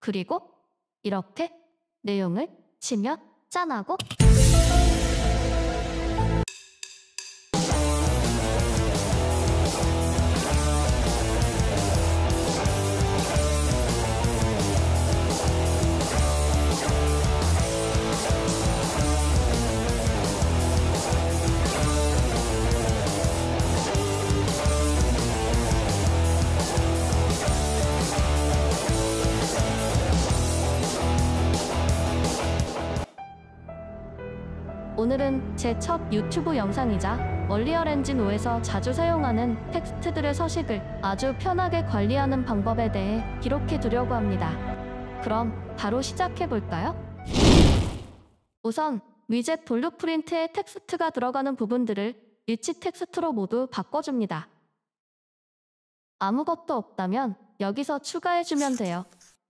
그리고 이렇게 내용을 치며 짠하고 오늘은 제 첫 유튜브 영상이자 얼리얼 엔진 5에서 자주 사용하는 텍스트들의 서식을 아주 편하게 관리하는 방법에 대해 기록해 두려고 합니다. 그럼 바로 시작해 볼까요? 우선 위젯 블루프린트에 텍스트가 들어가는 부분들을 일치 텍스트로 모두 바꿔줍니다. 아무것도 없다면 여기서 추가해주면 돼요.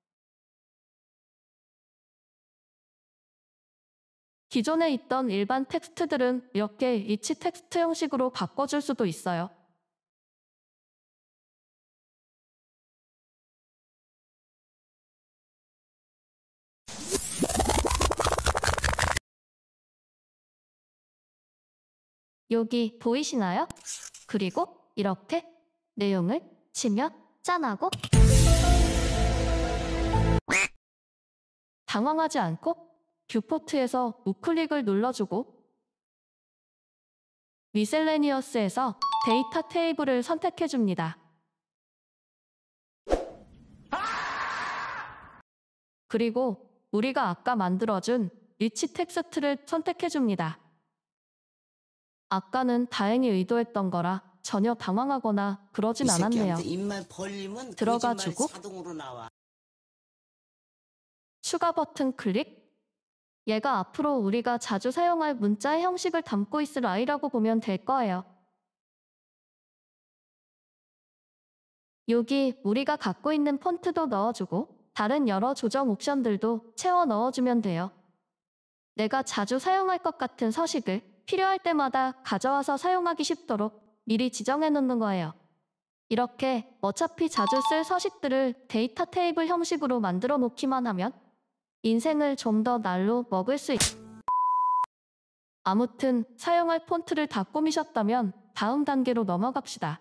기존에 있던 일반 텍스트들은 이렇게 일치 텍스트 형식으로 바꿔줄 수도 있어요. 여기 보이시나요? 그리고 이렇게 내용을 치며 짠하고 당황하지 않고 뷰포트에서 우클릭을 눌러주고 미셀레니어스에서 데이터 테이블을 선택해줍니다. 그리고 우리가 아까 만들어준 일치 텍스트를 선택해줍니다. 아까는 다행히 의도했던 거라 전혀 당황하거나 그러진 않았네요. 들어가주고 추가 버튼 클릭. 얘가 앞으로 우리가 자주 사용할 문자의 형식을 담고 있을 아이라고 보면 될 거예요. 여기 우리가 갖고 있는 폰트도 넣어주고 다른 여러 조정 옵션들도 채워 넣어주면 돼요. 내가 자주 사용할 것 같은 서식을 필요할 때마다 가져와서 사용하기 쉽도록 미리 지정해 놓는 거예요. 이렇게 어차피 자주 쓸 서식들을 데이터 테이블 형식으로 만들어 놓기만 하면 인생을 좀 더 날로 먹을 수 아무튼 사용할 폰트를 다 꾸미셨다면 다음 단계로 넘어갑시다.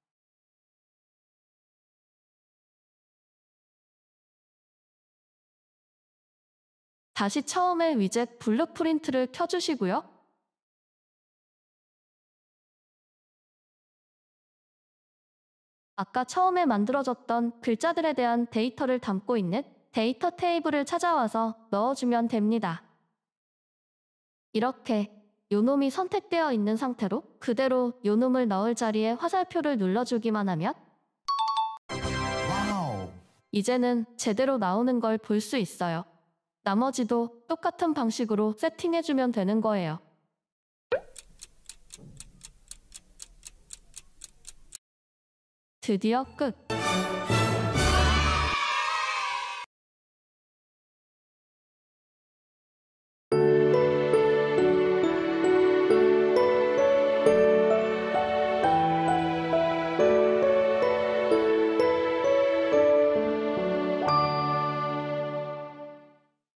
다시 처음에 위젯 블루프린트를 켜주시고요. 아까 처음에 만들어졌던 글자들에 대한 데이터를 담고 있는 데이터 테이블을 찾아와서 넣어주면 됩니다. 이렇게 요놈이 선택되어 있는 상태로 그대로 요놈을 넣을 자리에 화살표를 눌러주기만 하면 이제는 제대로 나오는 걸 볼 수 있어요. 나머지도 똑같은 방식으로 세팅해주면 되는 거예요. 드디어 끝!